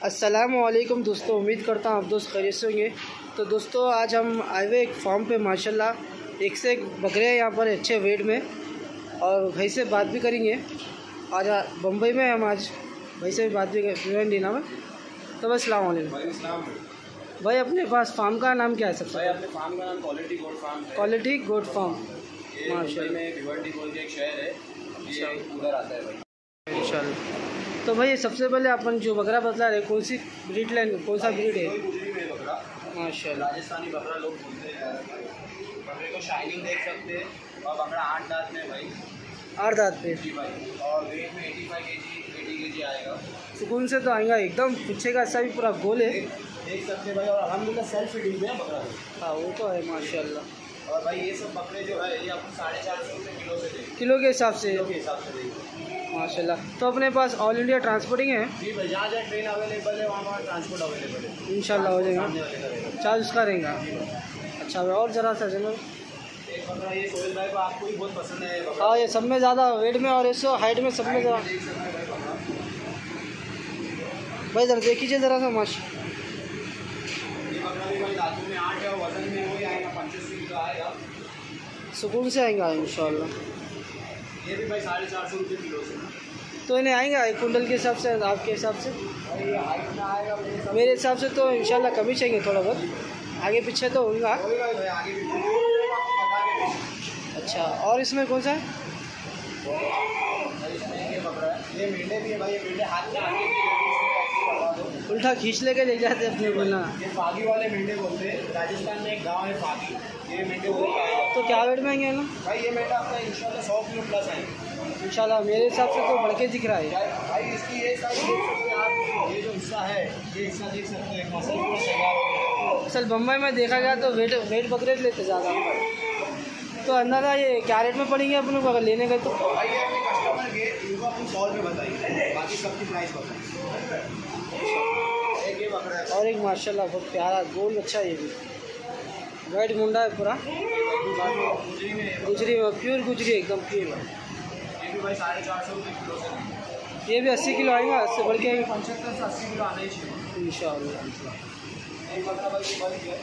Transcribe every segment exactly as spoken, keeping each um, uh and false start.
अस्सलामुअलैकुम दोस्तों, उम्मीद करता हूँ आप दोस्त खैरियत से होंगे। तो दोस्तों आज हम आए हुए एक फार्म पे, माशाल्लाह एक से एक बकरे हैं यहाँ पर अच्छे वेट में, और भाई से बात भी करेंगे। आज बम्बई में हम आज भाई से भी बात भी करेंगे लीना में। तो बस अस्सलाम वालेकुम भाई, अपने पास फार्म का नाम क्या है? सबसे भाई अपने फार्म का नाम क्वालिटी गोट फार्म है। क्वालिटी गोट फार्म माशाल्लाह में भिवंडी बोल के एक शहर है, ये उधर आता है भाई इंशाल्लाह। तो भाई सबसे पहले अपन जो बकरा बतला रहे, कौन सी ब्रीड लाइन, कौन सा ब्रीड है? बकरा माशाल्लाह राजस्थानी बकरा लोग बोलते हैं। बकरे को शाइनिंग देख सकते हैं, और बकरा आठ दांत में भाई, आठ दांत पे जी भाई, और वेट में एटी फाइव के जी एटी के जी आएगा। सुकून से तो आएगा एकदम, पूछेगा ऐसा भी पूरा गोल है, देख सकते हैं भाई। और अल्हम्दुलिल्लाह सेल्फ फीडिंग में है बकरा। हाँ वो तो है माशाल्लाह। और भाई ये सब बकरे जो है ये आपको साढ़े चार सौ रुपये किलो से देंगे, किलो के हिसाब से किलो के हिसाब से देंगे माशाल्लाह। तो अपने पास ऑल इंडिया ट्रांसपोर्टिंग है? जी भाई, जहाँ जहाँ ट्रेन अवेलेबल है वहाँ वहाँ ट्रांसपोर्ट अवेलेबल है, इंशाल्लाह हो जाएगा। चार्ज उसका रहेगा? अच्छा भाई, और ज़रा सा जनरल एक बकरा ये सोहेल भाई को आपको ही बहुत पसंद है बकरा। हाँ, ये सब में ज़्यादा वेट में और ऐसे हाइट में सब में ज़्यादा। देख सकते हैं भाई बकरा, भाई ज़रा देख लीजिए ज़रा सा माशा। ये बकरा भी भाई दांतों में आठ है और वजन में वही आएगा पचासी किलो आएगा। सुकून से आएगा इंशाल्लाह। ये भी भाई साढ़े चार सौ रुपये किलो से। तो इन्हें आएगा एक कुंटल के हिसाब से, आपके हिसाब से? भाई ये हाइट में आएगा मेरे हिसाब से तो इंशाल्लाह कमी चाहिए थोड़ा बहुत, आगे पीछे तो होगा। भाई आगे भी अच्छा, और इसमें कौन सा है? ये बकरा है, ये मेंढे भी है भाई। ये मेंढे हाथ में आगे भी उल्टा खींच लेके ले जाते अपने बोलना। ये फागी वाले मेंढे बोलते हैं। राजस्थान में एक गांव है फागी, ये मेंढे उधर का आएगा। तो क्या वेट में आएंगे ना भाई ये मेंढा आपका इंशाल्लाह सौ किलो प्लस आएगा इंशाल्लाह। मेरे हिसाब से तो बढ़ के दिख रहा है भाई। इसकी ये साइड देख सकते हैं आप, ये जो हिस्सा है ये हिस्सा देख सकते हैं, मसल पूरा तैयार हो गया। असल बम्बई में देखा गया तो वेट वेट बकरे लेते ज़्यादा। तो अंदाजा ये क्या रेट में पड़ेंगे अपने को अगर लेने गए तो? भाई ये अपने कस्टमर के इनको अपन कॉल में बताइए, बाकी सबकी प्राइस बताइए। एक ये बकरा है और एक माशाल्लाह बहुत प्यारा गोल, अच्छा ये भी वाइट मुंडा है पूरा, गुजरी में, गुजरी में प्योर गुजरी एकदम प्योर। ये भी भाई साढ़े चार सौ रुपये किलो से। ये भी अस्सी किलो आएगा, इससे बढ़ के आएगा पचहत्तर से अस्सी किलो आना ही चाहिए इंशाल्लाह। एक बकरा भाई ये बन गया।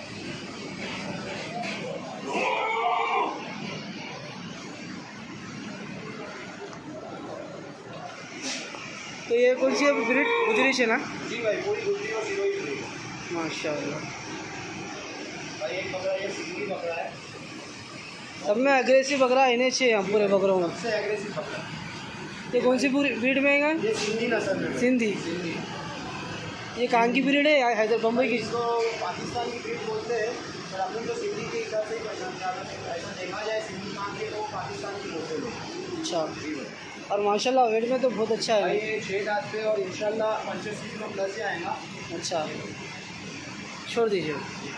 तो ये कौन सी ब्रीड? गुजरी से ना? जी भाई, पूरी गुजरी और सिरोही ब्रीड माशाल्लाह। भाई। एक बकरा ये सिंधी बकरा है, सब में अग्रेसिव बकरा इन्हें छे हम पूरे बकरों में। सबसे एग्रेसिव बकरा। ये कौन सी ब्रीड में आएगा? ये सिंधी नस्ल में। सिंधी। सिंधी ये कहाँ की ब्रीड है? हैदर बम्बई की? इसको पाकिस्तान की ब्रीड बोलते हैं, पर अपन तो सिंधी के हिसाब से ही पहचानते हैं। ऐसा देखा जाए सिंधी मान के तो पाकिस्तान की बोलते हैं। अच्छा, और माशाल्लाह वेट में तो बहुत अच्छा भाई है। ये छः दांत पे और इंशाल्लाह पचासी किलो प्लस से आएगा। अच्छा, छोड़ दीजिए।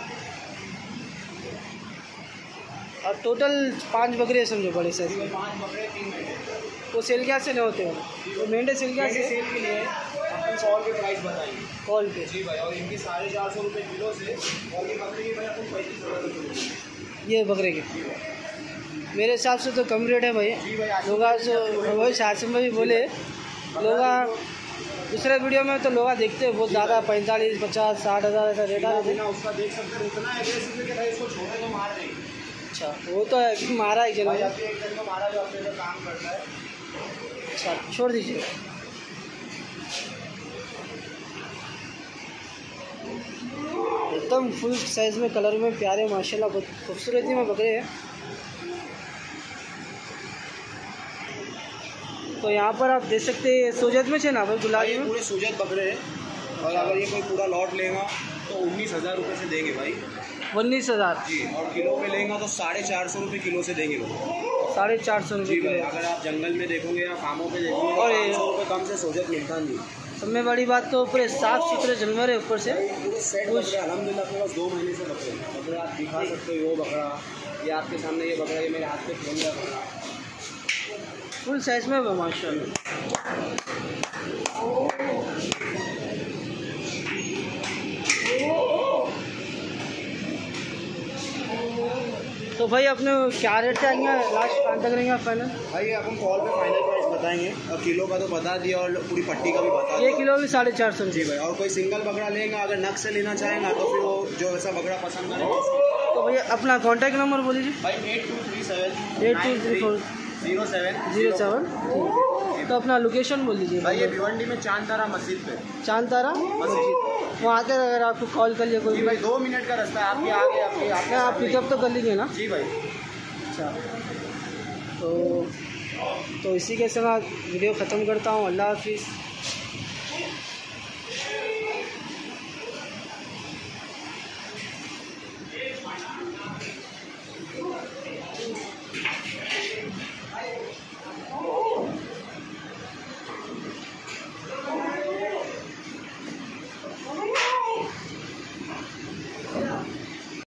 और टोटल पांच बकरे समझो बड़े साइज में। पाँच बकरे तीन मेंढे। वो सेल क्या से नहीं होते हैं? वो मेंढे सेल क्या मेंढे से? सेल के लिए अपन कॉल पे प्राइस बताएंगे। कॉल पे? जी भाई, और इनकी साढ़े चार सौ रुपये किलो से, और ये बकरे की भाई अपन पैंतीस सौ रुपये किलो। ये बकरे के मेरे हिसाब से तो कम रेट है भाई। जी भाई, लोग वही शासन में भी बोले लोग, दूसरे वीडियो में तो लोग देखते हैं बहुत ज़्यादा, पैंतालीस पचास साठ हज़ार ऐसा रेट आ रहे थे। उसका देख सकते हैं, इतना एग्रेसिव है कि भाई इसको छोटे तो मार देंगे। अच्छा, वो तो है, मारा ही भाई चलो। अभी एक जन को मारा जो अपने पे काम करता है। अच्छा, छोड़ दीजिए। एकदम फुल साइज में, कलर में प्यारे माशाल्लाह, बहुत खूबसूरती में बकरे हैं। तो यहाँ पर आप देख सकते हैं सोजत में छे ना भाई, गुलाबी में पूरे सूजत बकरे हैं, और अगर ये कोई पूरा लॉट लेगा तो उन्नीस हज़ार रुपये से देंगे भाई। उन्नीस हज़ार जी, और किलो पे लेगा तो साढ़े चार सौ रुपये किलो से देंगे भाई। साढ़े चार सौ रुपये जी भाई, किलो। अगर आप जंगल में देखोगे या फार्मों पे देखोगे और और ये- सौ रुपये कम से सूजत मिलता नहीं। सब में बड़ी बात तो पूरे साफ सुथरे जानवर है ऊपर से। पूरे सेट बकरे अल्हम्दुलिल्लाह अपने पास दो महीने से बकरे हैं। बकरे आप दिखा सकते हो, वो बकरा ये आपके सामने, ये बकरा ये मेरे हाथ पे खोल रहा बकरा, फुल साइज में है माशाल्लाह। तो भाई अपने क्या रेट से आएंगे, लास्ट कहाँ तक रहेंगे फाइनल? भाई अपन कॉल पे फाइनल प्राइस बताएंगे, और किलो का तो बता दिया और पूरी पट्टी का भी बता दिया। ये किलो भी साढ़े चार सौ जी भाई। और कोई सिंगल बकरा लेगा, अगर नग से लेना चाहेगा तो फिर वो जो ऐसा बकरा पसंद करेगा। तो भैया अपना कॉन्टैक्ट नंबर बोल दीजिए। भाई eight two three seven eight two three four zero seven zero seven ठीक। तो अपना लोकेशन बोल दीजिए। भाई ये भिवंडी में चांद तारा मस्जिद पे, चांद तारा मस्जिद, वहाँ आकर अगर आपको कॉल कर लिया कोई जी भाई, दो मिनट का रास्ता है आपके आगे, आपके आपके आप पिकअप तो कर लीजिए ना। जी भाई। अच्छा, तो तो इसी के साथ वीडियो ख़त्म करता हूँ। अल्लाह हाफिज़।